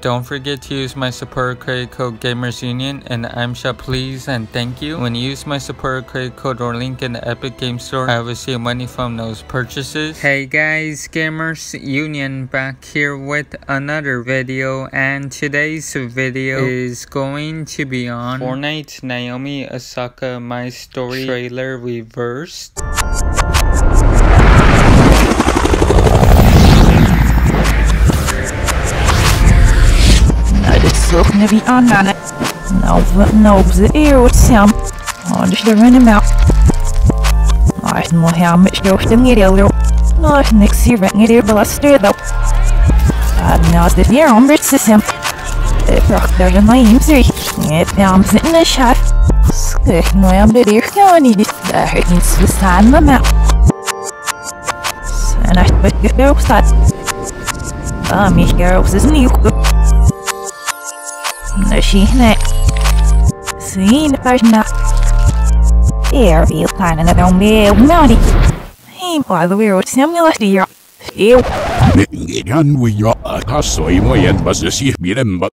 don't forget to use my support credit code GamersUnion and I'm shall please and thank you. When you use my support credit code or link in the Epic Game Store, I will receive money from those purchases. Hey guys, Gamers Union back here with another video, and today's video is going to be on Fortnite Naomi Osaka My Story trailer reversed. Looking to be on it. No, the air would sound. On the run him out. I don't know how much you're still a little. Not next year, but neither bluster though. Now the year on the system. The proctor in my MC. It comes in the shot. Stick no, I'm the dear county. The hurtings to stand them out. And I put the girls that. Me girls is new. She next. Seen the person now. There be kind of don't be naughty. Hey, by the way, what's similar to your. Ew. Yan we are a soy, and was the sea,